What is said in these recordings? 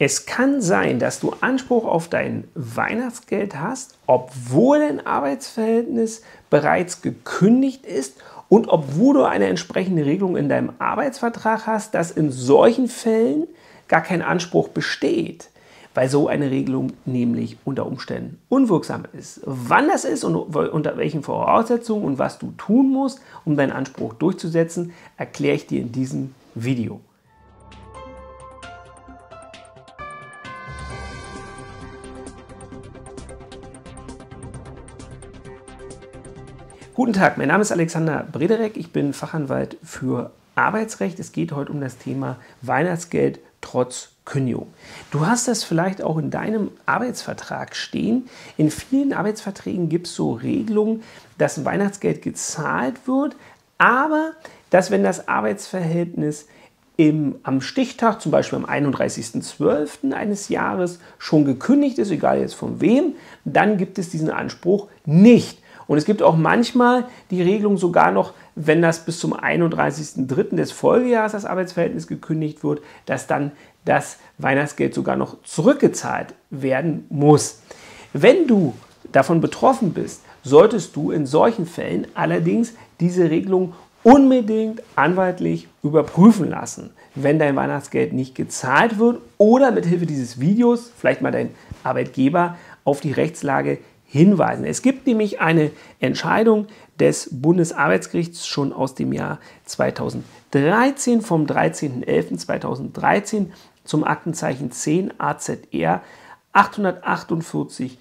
Es kann sein, dass du Anspruch auf dein Weihnachtsgeld hast, obwohl dein Arbeitsverhältnis bereits gekündigt ist und obwohl du eine entsprechende Regelung in deinem Arbeitsvertrag hast, dass in solchen Fällen gar kein Anspruch besteht, weil so eine Regelung nämlich unter Umständen unwirksam ist. Wann das ist und unter welchen Voraussetzungen und was du tun musst, um deinen Anspruch durchzusetzen, erkläre ich dir in diesem Video. Guten Tag, mein Name ist Alexander Brederek, ich bin Fachanwalt für Arbeitsrecht. Es geht heute um das Thema Weihnachtsgeld trotz Kündigung. Du hast das vielleicht auch in deinem Arbeitsvertrag stehen. In vielen Arbeitsverträgen gibt es so Regelungen, dass ein Weihnachtsgeld gezahlt wird, aber dass, wenn das Arbeitsverhältnis am Stichtag, zum Beispiel am 31.12. eines Jahres, schon gekündigt ist, egal jetzt von wem, dann gibt es diesen Anspruch nicht. Und es gibt auch manchmal die Regelung sogar noch, wenn das bis zum 31.03. des Folgejahres das Arbeitsverhältnis gekündigt wird, dass dann das Weihnachtsgeld sogar noch zurückgezahlt werden muss. Wenn du davon betroffen bist, solltest du in solchen Fällen allerdings diese Regelung unbedingt anwaltlich überprüfen lassen, wenn dein Weihnachtsgeld nicht gezahlt wird oder mithilfe dieses Videos vielleicht mal dein Arbeitgeber auf die Rechtslage hinweisen. Es gibt nämlich eine Entscheidung des Bundesarbeitsgerichts schon aus dem Jahr 2013, vom 13.11.2013 zum Aktenzeichen 10 AZR 848-12.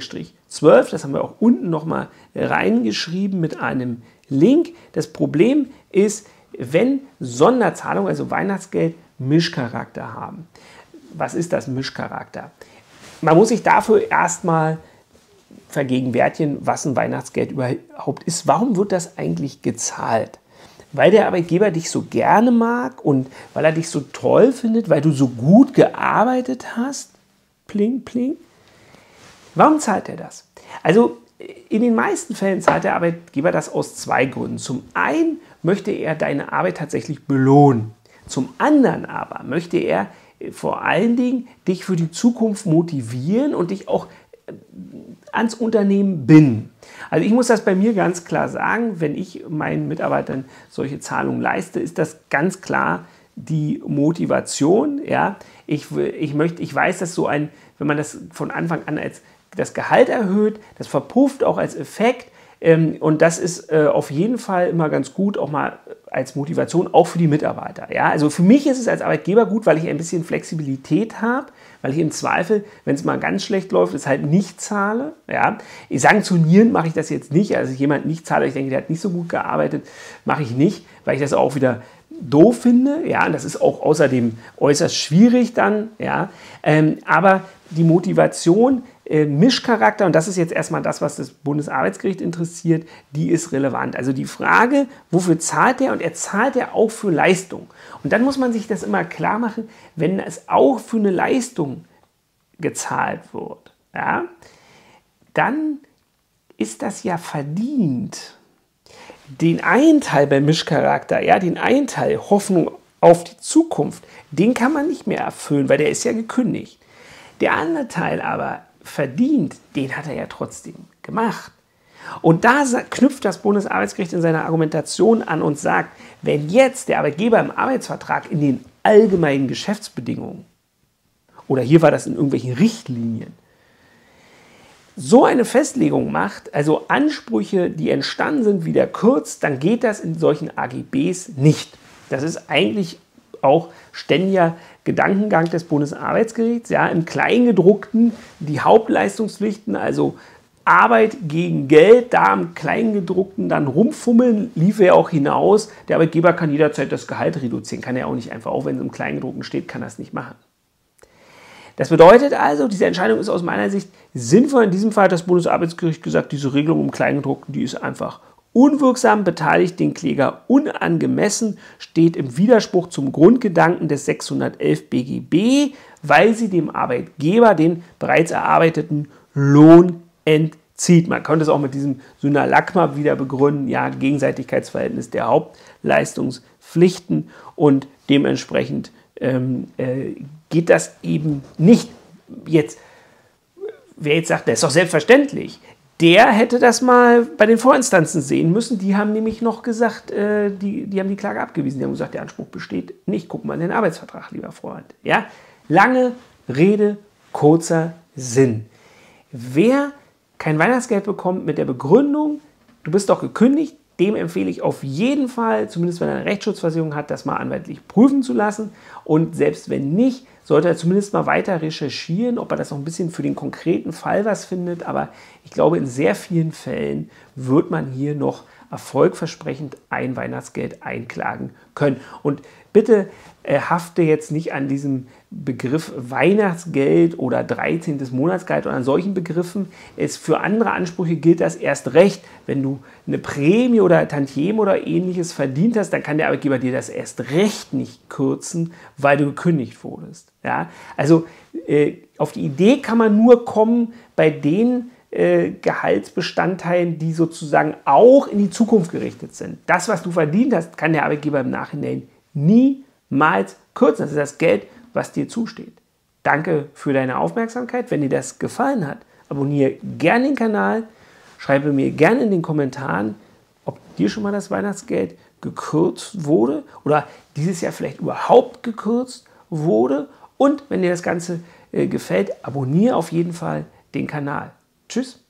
Das haben wir auch unten nochmal reingeschrieben mit einem Link. Das Problem ist, wenn Sonderzahlungen, also Weihnachtsgeld, Mischcharakter haben. Was ist das Mischcharakter? Man muss sich dafür erstmal vergegenwärtigen, was ein Weihnachtsgeld überhaupt ist. Warum wird das eigentlich gezahlt? Weil der Arbeitgeber dich so gerne mag und weil er dich so toll findet, weil du so gut gearbeitet hast? Pling, pling. Warum zahlt er das? Also in den meisten Fällen zahlt der Arbeitgeber das aus zwei Gründen. Zum einen möchte er deine Arbeit tatsächlich belohnen. Zum anderen aber möchte er vor allen Dingen dich für die Zukunft motivieren und dich auch ans Unternehmen binden. Also ich muss das bei mir ganz klar sagen, wenn ich meinen Mitarbeitern solche Zahlungen leiste, ist das ganz klar die Motivation. Ja? Ich weiß, dass wenn man das von Anfang an als das Gehalt erhöht, das verpufft auch als Effekt. Und das ist auf jeden Fall immer ganz gut, auch mal als Motivation, auch für die Mitarbeiter. Ja? Also für mich ist es als Arbeitgeber gut, weil ich ein bisschen Flexibilität habe, weil ich im Zweifel, wenn es mal ganz schlecht läuft, es halt nicht zahle. Ja? Sanktionieren mache ich das jetzt nicht. Also jemand nicht zahle, ich denke, der hat nicht so gut gearbeitet, mache ich nicht, weil ich das auch wieder doof finde. Ja? Und das ist auch außerdem äußerst schwierig dann. Ja? Aber die Motivation, Mischcharakter, und das ist jetzt erstmal das, was das Bundesarbeitsgericht interessiert, die ist relevant. Also die Frage, wofür zahlt er? Und er zahlt ja auch für Leistung. Und dann muss man sich das immer klar machen, wenn es auch für eine Leistung gezahlt wird, ja, dann ist das ja verdient. Den einen Teil beim Mischcharakter, ja, den einen Teil Hoffnung auf die Zukunft, den kann man nicht mehr erfüllen, weil der ist ja gekündigt. Der andere Teil aber verdient, den hat er ja trotzdem gemacht. Und da knüpft das Bundesarbeitsgericht in seiner Argumentation an und sagt, wenn jetzt der Arbeitgeber im Arbeitsvertrag in den allgemeinen Geschäftsbedingungen, oder hier war das in irgendwelchen Richtlinien, so eine Festlegung macht, also Ansprüche, die entstanden sind, wieder kürzt, dann geht das in solchen AGBs nicht. Das ist eigentlich auch ständiger Gedankengang des Bundesarbeitsgerichts. Ja, im Kleingedruckten die Hauptleistungspflichten, also Arbeit gegen Geld, da im Kleingedruckten dann rumfummeln, lief ja auch hinaus. Der Arbeitgeber kann jederzeit das Gehalt reduzieren, kann er auch nicht einfach, auch wenn es im Kleingedruckten steht, kann er es nicht machen. Das bedeutet also, diese Entscheidung ist aus meiner Sicht sinnvoll. In diesem Fall hat das Bundesarbeitsgericht gesagt, diese Regelung im Kleingedruckten, die ist einfach unwirksam, beteiligt den Kläger unangemessen, steht im Widerspruch zum Grundgedanken des 611 BGB, weil sie dem Arbeitgeber den bereits erarbeiteten Lohn entzieht. Man könnte es auch mit diesem Synalagma wieder begründen, ja, Gegenseitigkeitsverhältnis der Hauptleistungspflichten und dementsprechend geht das eben nicht jetzt. Wer jetzt sagt, das ist doch selbstverständlich, der hätte das mal bei den Vorinstanzen sehen müssen. Die haben nämlich noch gesagt, die haben die Klage abgewiesen. Die haben gesagt, der Anspruch besteht nicht. Guck mal in den Arbeitsvertrag, lieber Freund. Ja? Lange Rede, kurzer Sinn. Wer kein Weihnachtsgeld bekommt mit der Begründung, du bist doch gekündigt, dem empfehle ich auf jeden Fall, zumindest wenn er eine Rechtsschutzversicherung hat, das mal anwaltlich prüfen zu lassen. Und selbst wenn nicht, sollte er zumindest mal weiter recherchieren, ob er das noch ein bisschen für den konkreten Fall was findet. Aber ich glaube, in sehr vielen Fällen wird man hier noch erfolgversprechend ein Weihnachtsgeld einklagen können. Und bitte hafte jetzt nicht an diesem Begriff Weihnachtsgeld oder 13. Monatsgehalt oder an solchen Begriffen. Für andere Ansprüche gilt das erst recht. Wenn du eine Prämie oder Tantieme oder ähnliches verdient hast, dann kann der Arbeitgeber dir das erst recht nicht kürzen, weil du gekündigt wurdest. Ja? Also auf die Idee kann man nur kommen bei den Gehaltsbestandteilen, die sozusagen auch in die Zukunft gerichtet sind. Das, was du verdient hast, kann der Arbeitgeber im Nachhinein niemals kürzen. Das ist das Geld, was dir zusteht. Danke für deine Aufmerksamkeit. Wenn dir das gefallen hat, abonniere gerne den Kanal, schreibe mir gerne in den Kommentaren, ob dir schon mal das Weihnachtsgeld gekürzt wurde oder dieses Jahr vielleicht überhaupt gekürzt wurde. Und wenn dir das Ganze gefällt, abonniere auf jeden Fall den Kanal. Tschüss.